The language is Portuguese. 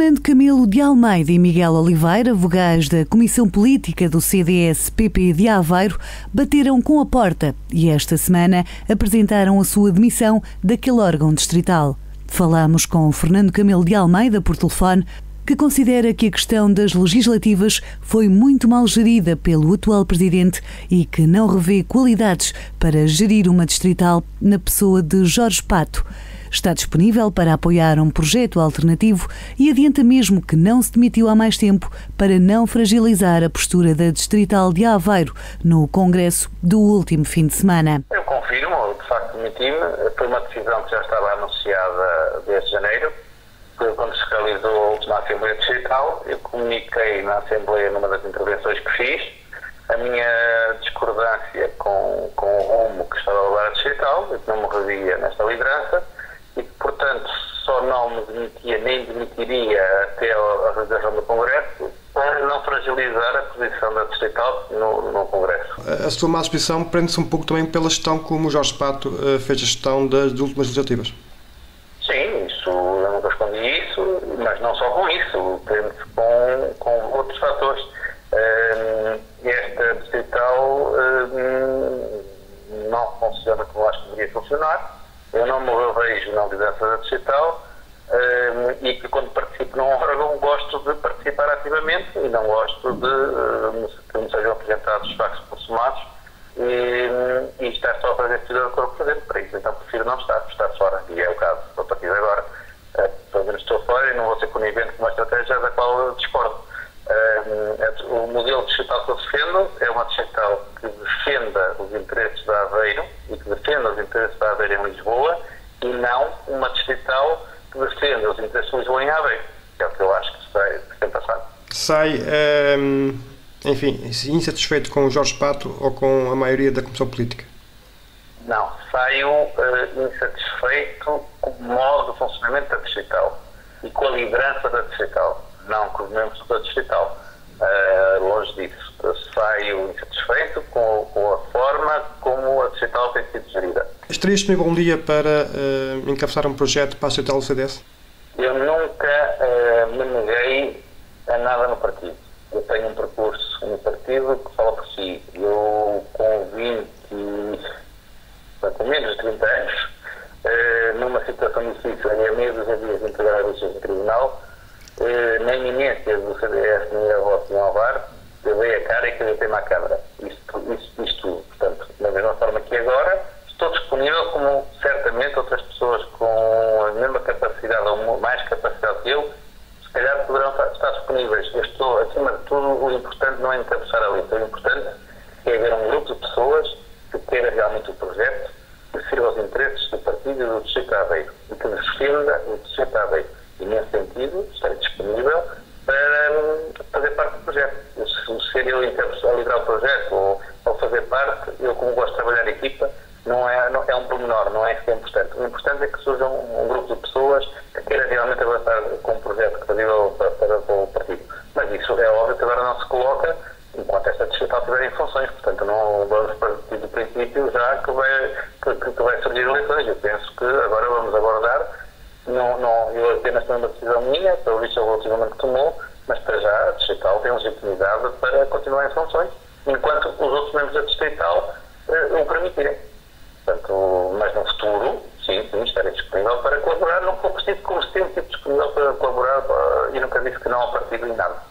Fernando Camilo de Almeida e Miguel Oliveira, vogais da Comissão Política do CDS-PP de Aveiro, bateram com a porta e esta semana apresentaram a sua demissão daquele órgão distrital. Falamos com Fernando Camilo de Almeida por telefone, que considera que a questão das legislativas foi muito mal gerida pelo atual presidente e que não revê qualidades para gerir uma distrital na pessoa de Jorge Pato. Está disponível para apoiar um projeto alternativo e adianta mesmo que não se demitiu há mais tempo para não fragilizar a postura da distrital de Aveiro no congresso do último fim de semana. Eu confirmo, de facto demiti-me. Foi uma decisão que já estava anunciada desde janeiro, quando se realizou a última Assembleia Distrital. Eu comuniquei na Assembleia, numa das intervenções que fiz, a minha discordância com o rumo que estava a levar a Distrital, e que não me revia nesta liderança, e que, portanto, só não me demitia nem demitiria até a realização do Congresso, para não fragilizar a posição da Distrital no Congresso. A sua má disposição prende-se um pouco também pela gestão como o Jorge Pato fez a gestão das últimas legislativas. Sim, isso, eu nunca escondi isso, mas não só com isso, prende-se com outros fatores. Esta Distrital não funciona como acho que deveria funcionar. Eu não me revejo na liderança da Distrital e que quando participo num órgão gosto de participar ativamente e não gosto de que me sejam apresentados factos consumados e estar só a fazer figura do corpo presente para isso. Então prefiro não estar fora, e é o caso. A partir de agora, pelo menos estou fora e não vou ser conivente com uma estratégia da qual eu discordo. O modelo distrital que eu defendo é uma distrital que defenda os interesses da Aveiro e que defenda os interesses da Aveiro em Lisboa e não uma distrital que defenda os interesses de Lisboa em Aveiro, que é o que eu acho que tem passado. Sai, enfim, insatisfeito com o Jorge Pato ou com a maioria da Comissão Política? Não, saio insatisfeito com o modo de funcionamento da distrital e com a liderança da distrital, não com os membros da distrital. Longe disso. Saio insatisfeito com a forma como a distrital tem sido gerida. Estaria disponível um dia para encabeçar um projeto para a distrital do CDS? Eu nunca me neguei a nada no partido. Eu tenho um percurso no partido que fala por si. Eu, com menos de 30 anos, numa situação difícil, em meses a dias de entregar a justiça no tribunal, na iminência do CDS, nem a voto no Alvar, eu dei a cara e candidatei-me à Câmara. Isto, portanto, da mesma forma que agora, estou disponível, como certamente outras pessoas com a mesma capacidade ou mais capacidade que eu, se calhar poderão estar disponíveis. Eu estou, acima de tudo, o importante não é encabeçar a lista, o importante é haver um grupo de pessoas que queira realmente o projeto, que sirva aos interesses do partido e do Distrito de Aveiro e que defenda o Distrito de Aveiro. E, nesse sentido, estarei disponível para fazer parte do projeto. Se eu a liderar o projeto ou fazer parte, eu, como gosto de trabalhar em equipa, não é um pormenor, não é isso que é importante. O importante é que surja um grupo de pessoas que queira realmente avançar com um projeto que credível para o partido. Mas isso é óbvio que agora não se coloca enquanto esta distrital estiver em funções. Portanto, não vamos partir do princípio já que vai surgir eleições. Eu penso que agora vamos aguardar. Eu apenas tenho uma decisão minha, pelo visto é o relativamente que tomou, mas para já a distrital tem legitimidade para continuar em funções, enquanto os outros membros da distrital o permitirem. Portanto, mas no futuro, sim, estarei disponível para colaborar. Não vou preciso como sempre disponível para colaborar e nunca disse que não ao partido em nada.